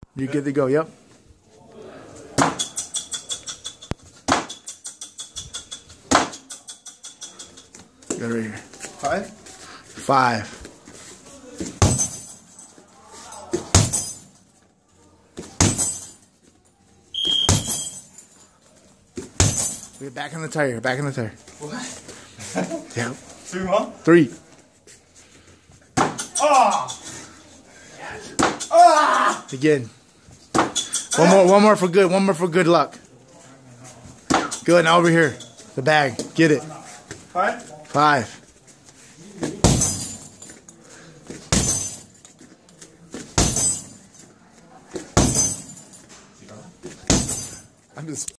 You're good to go. Yep. Good right here. 5? 5. We're back in the tire. Back in the tire. What? Yep. 3 more? 3. Ah! Yes. Ah! Again. One more for good. One more for good luck. Good. Now over here. The bag. Get it. 5? 5. I'm just